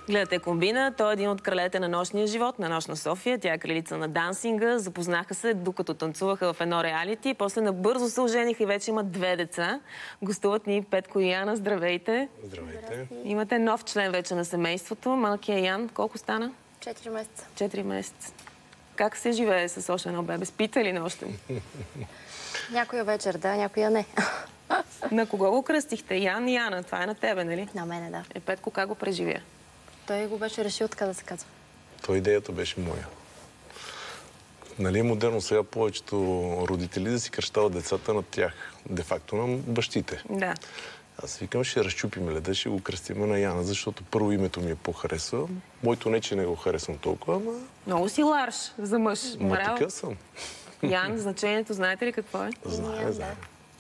Гледате Комбина, той е един от кралете на нощния живот, на Нощна София. Тя е кралица на дансинга. Запознаха се, докато танцуваха в едно реалити. После набързо се ожениха и вече имат 2 деца. Гостуват ни Петко и Яна. Здравейте! Здравейте! Имате нов член вече на семейството. Малкият Ян, колко стана? 4 месеца. 4 месеца. Как се живее с още едно бебе? Спите ли нощем? Някоя вечер, да, някоя не. На кого го кръстихте? Ян и Яна. Това е на тебе, нали? На мене, да. Петко как го преживя? Той го беше решил, така да се казва. Той идеята беше моя. Нали е модерно сега повечето родители да си кръщават децата на тях. Де-факто на бащите. Да. Аз викам, ще разчупим леда, ще го кръстим на Яна, защото първо името ми е по-харесва. Моето не, че не го харесвам толкова, ама... Много си ларш за мъж. Ма така съм. Ян, значението, знаете ли какво е? Знае.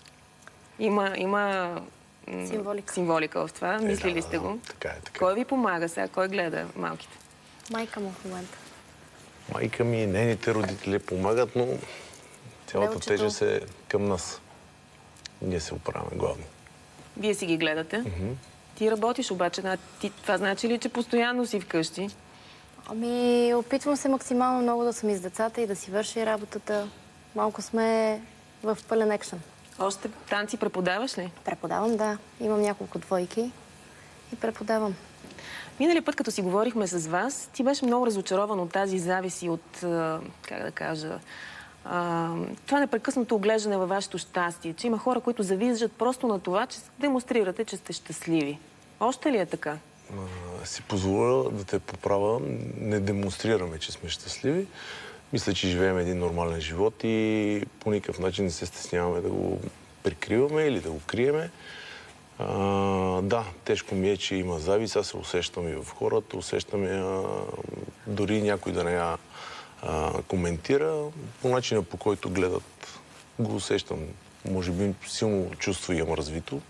Има символика в това. Мислили сте го? Така е, така. Кой ви помага сега? Кой гледа малките? Майка му в момента. Майка ми и нейните родители помагат, но цялата тежест е към нас. Ние се оправяме главно. Вие си ги гледате. Ти работиш обаче. Това значи ли, че постоянно си вкъщи? Ами, опитвам се максимално много да съм и с децата и да си върши работата. Малко сме в пълен екшън. Още танци преподаваш ли? Преподавам, да. Имам няколко двойки и преподавам. Минали път, като си говорихме с вас, ти беше много разочарован от тази завист и от, как да кажа, това непрекъснато оглеждане във вашето щастие, че има хора, които завиждат просто на това, че демонстрирате, че сте щастливи. Още ли е така? Си позволя да те поправя. Не демонстрираме, че сме щастливи. Мисля, че живеем един нормален живот и по никакъв начин не се стесняваме да го прикриваме или да го криеме. Да, тежко ми е, че има завист. Аз се усещам и в хората. Усещам я, дори някой да не я коментира. По начина, по който гледат, го усещам. Може би силно чувство имам развито.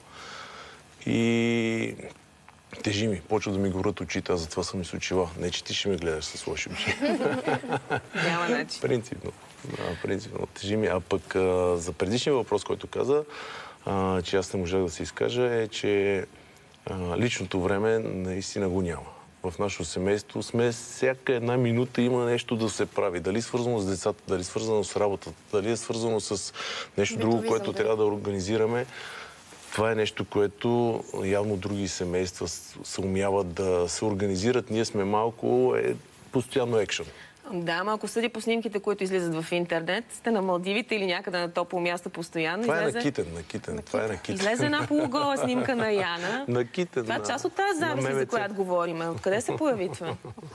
И тежи ми. Почва да ми горят очите, аз затова съм и с очила. Не, че ти ще ме гледаш с лоши очи. Няма начин. Принципно. Да, принципно. Тежи ми. А пък за предишния въпрос, който каза, че аз не можах да се изкажа, е, че личното време наистина го няма. В нашето семейство сме всяка една минута има нещо да се прави. Дали свързано с децата, дали свързано с работата, дали е свързано с нещо друго, което трябва да организираме. Това е нещо, което явно други семейства се умяват да се организират. Ние сме малко постоянно екшън. Да, малко съди по снимките, които излизат в интернет. Сте на Малдивите или някъде на топло място постоянно. Това е на Китен. Това е на Китен. Излезе една полугола снимка на Яна. На Китен. Това е част от тази завист, за която говорим. Откъде се появи това?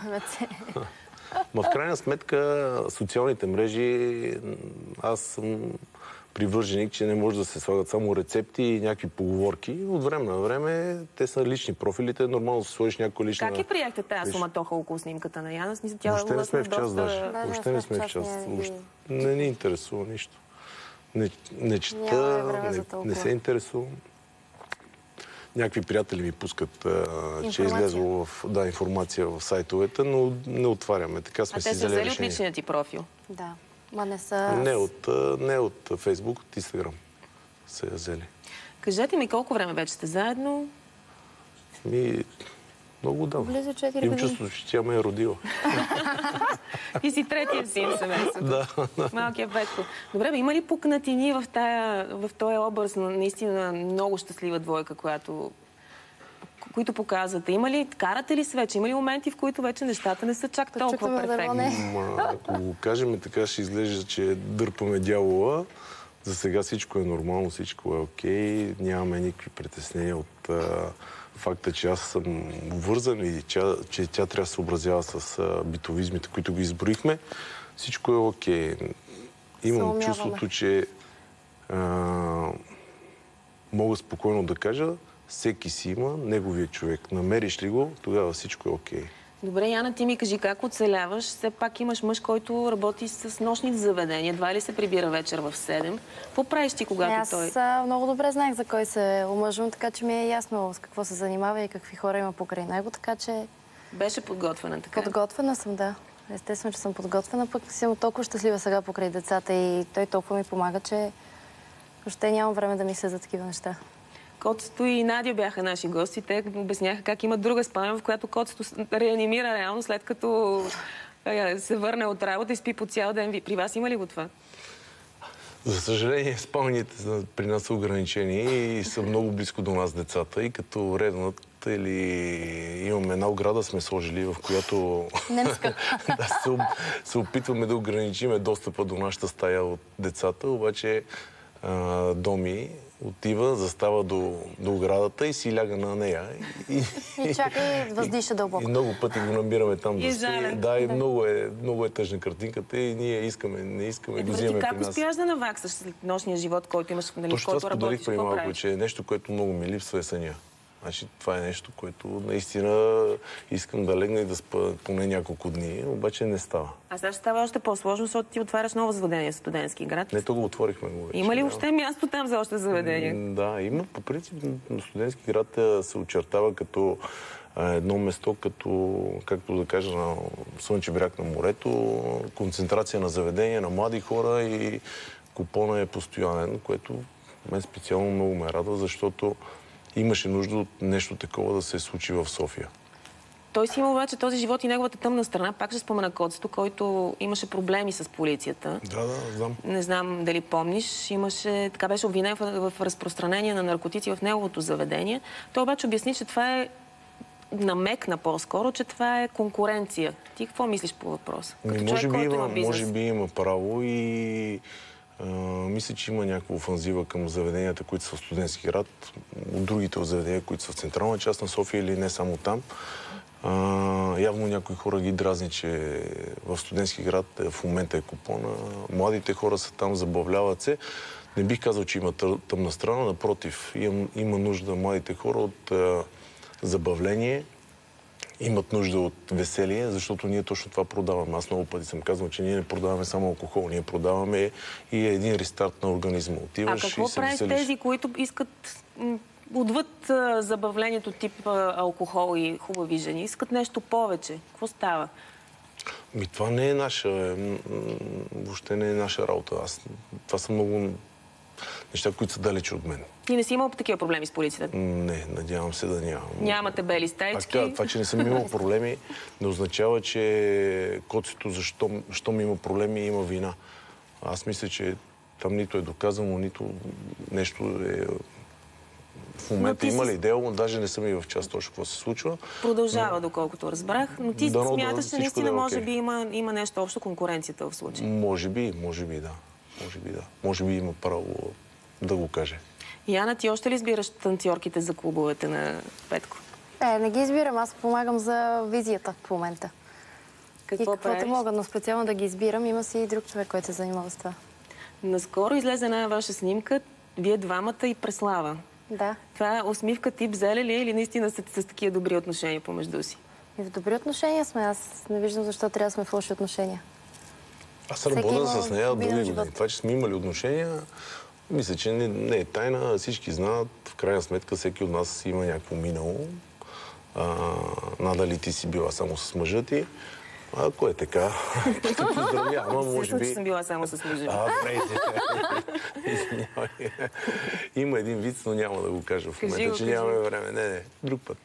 Ма в крайна сметка, социалните мрежи, аз съм привърженик, че не може да се слагат само рецепти и някакви поговорки. От време на време те са лични профилите. Е нормално да сложиш някой лична... Как прияхте тази суматоха около снимката на Яна? Въобще не сме в час даже. Въобще не сме в час. Не ни интересува нищо. Не чета, не се интересувам. Някакви приятели ми пускат, че е излезло информация в сайтовете, но не отваряме. Така сме си взели решение. А те са взели от личния ти профил? Да. Ма не са... Не от Фейсбук, от Инстаграм са я взели. Кажете ми, колко време вече сте заедно? Много давно. Близо 4 години. Им чувство, че тя ме е родила. Ти си третия син в семейството. Да. Малкият Петко. Добре, има ли пукнатини в този образ на наистина много щастлива двойка, които показвате? Карате ли се вече? Има ли моменти, в които вече нещата не са чак толкова перфектни? Ако го кажем така, ще изглежда, че дърпаме дявола. За сега всичко е нормално, всичко е окей. Нямаме никакви притеснения от факта, че аз съм вързан и че тя трябва да се съобразява с битовизмите, които го изброихме. Всичко е окей. Имам чувството, че мога спокойно да кажа, всеки си има неговия човек. Намериш ли го, тогава всичко е окей. Добре, Яна, ти ми кажи как оцеляваш. Все пак имаш мъж, който работи с нощните заведения. Едва ли се прибира вечер в 7. Какво правиш ти, когато той... Аз много добре знаех за кой се омъжвам, така че ми е ясно с какво се занимава и какви хора има покрай него, така че... Беше подготвена, така? Подготвена съм, да. Естествено, че съм подготвена, пък съм толкова щастлива сега покрай децата и той толкова ми помага, че въобще нямам време да мисля за такива неща. Коцето и Надя бяха наши гости. Те обясняха как имат друга спалня, в която Коцето реанимира реално, след като се върне от работа и спи по цял ден. При вас има ли го това? За съжаление, спалните при нас са ограничени и са много близко до нас децата. И като реднат или имаме една ограда, сме сложили, в която се опитваме да ограничиме достъпа до нашата стая от децата. Обаче Доми отива, застава до оградата и си ляга на нея. И чака и въздиша дълбоко. И много пъти го намираме там да спи. Да, и много е тъжна картинката и ние не искаме го взимаме при нас. Как успяваш да наваксаш след нощния живот, който имаш, нали, точно който това споделих преди малко, че е нещо, което много ми липсва, е съня. Значи, това е нещо, което наистина искам да легна и да спа поне няколко дни, обаче не става. А сега ще става още по-сложно, защото ти отваряш ново заведение в Студентски град. Не, то го отворихме. Има ли въобще място там за още заведение? Да, има. По принцип, Студентски град се очертава като едно место, като, както да кажа, на Слънчев бряг на морето, концентрация на заведения, на млади хора и купона е постоянен, което мен специално много ме радва, защото имаше нужда от нещо такова да се случи в София. Той си има обаче този живот и неговата тъмна страна. Пак ще спомена Коцето, който имаше проблеми с полицията. Да, знам. Не знам дали помниш. Така беше обвинен в разпространение на наркотици в неговото заведение. Той обаче обясни, че това е намекна по-скоро, че това е конкуренция. Ти какво мислиш по въпроса? Може би има право и мисля, че има някаква офанзива към заведенията, които са в Студентски град, от другите заведения, които са в централна част на София или не само там. Явно някои хора ги дразни, че в Студентски град в момента е купона. Младите хора са там, забавляват се. Не бих казал, че има тъмна страна, напротив, има нужда младите хора от забавление, имат нужда от веселие, защото ние точно това продаваме. Аз много пъти съм казвал, че ние не продаваме само алкохол, ние продаваме и един рестарт на организма. Отиваш и се веселиш. А какво правиш тези, които искат отвъд забавлението тип алкохол и хубави жени? Искат нещо повече. Какво става? Това не е въобще не е наша работа. Това са много неща, които са далече от мен. И не си имал такива проблеми с полицията? Не, надявам се да нямам. Нямате бели стаички? Това, че не съм имал проблеми, не означава, че Коцето, щом има проблеми, има вина. Аз мисля, че там нито е доказано, нито нещо е... В момента има ли дело, даже не съм и в част точно какво се случва. Продължава, доколкото разбрах, но ти смяташ, че наистина може би има нещо общо конкуренцията в случая. Може би, да. Може би има право да го каже. Яна, ти още ли избираш танцорките за клубовете на Петко? Не ги избирам. Аз помагам за визията в момента. Какво правиш? Мога, но специално да ги избирам. Има си и друг човек, който се занимава с това. Наскоро излезе една ваша снимка, вие двамата и Преслава. Да. Това е усмивка тип зеле ли или наистина с такива добри отношения помежду си? И в добри отношения сме. Аз не виждам защо трябва да сме в лоши отношения. Аз работя с нея дълги години. Това, че сме имали отношения, мисля, че не е тайна. Всички знаят. В крайна сметка всеки от нас има някакво минало. Надали ти си била само с мъжа ти. Ако е така, ще поздравявам, може би... че съм била само с мъжа. Има един виц, но няма да го кажа в момента, че нямаме време. Не, друг път.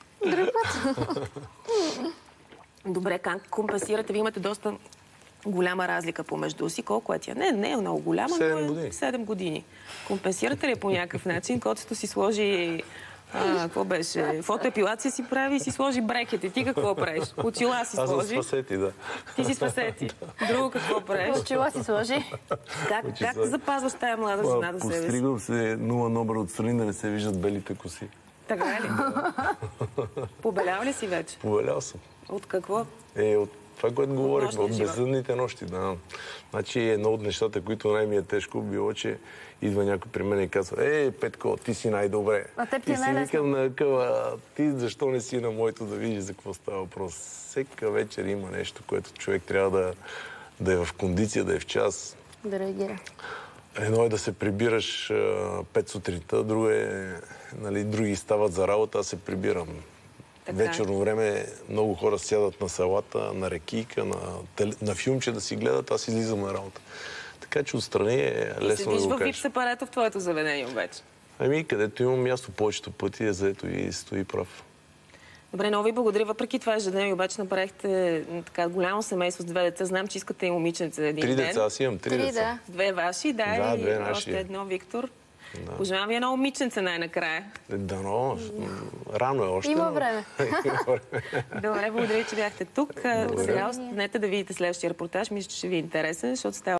Добре, как компенсирате? Вие имате доста голяма разлика помежду си. Колко е тя? Не е много голяма, но е 7 години. Компенсирате ли по някакъв начин? Коцето си сложи... какво беше? Фотоепилация си прави и си сложи брекети. Ти какво правиш? Очила си сложи. Аз съм с фасети, да. Ти си с фасети. Друго какво правиш? Очила си сложи. Как запазваш тая млада жена до себе си? Постригвам се 0 номер отстрани, да не се виждат белите коси. Така ли? Побелял ли си вече? Побелял съм. От какво? От това, което говорихме, от безсъдните нощи, да. Значи едно от нещата, които най-ми е тежко, било, че идва някой при мен и казва: Петко, ти си най-добре. А теб ти е най-лесно. И си викам на къва: ти защо не си на моето да видиш за какво става въпрос? Всека вечер има нещо, което човек трябва да е в кондиция, да е в час. Да реагира. Едно е да се прибираш 5 сутринта, друго е, други стават за работа, аз се прибирам. Вечерно време много хора сядат на салата, на рекийка, на филмче да си гледат, аз излизам на работа. Така че отстрани е лесно да го кажеш. И се виж в вип сепарето в твоето заведение вече. Ами, където имам място повечето пъти е заето и стои прав. Добре, много ви благодаря. Въпреки това ежедневие, обаче направихте така голямо семейство с 2 деца. Знам, че искате и момиченце един 3 ден. деца, аз имам 3 деца. Да. 2 ваши, да, Да, и 2 наши. още едно, Виктор. Да. Пожелавам ви едно момиченце най-накрая. Дано, рано е още. Има време. Добре, благодаря, че бяхте тук. Сега останете да видите следващия репортаж. Мисля, че ще ви е интересен, защото става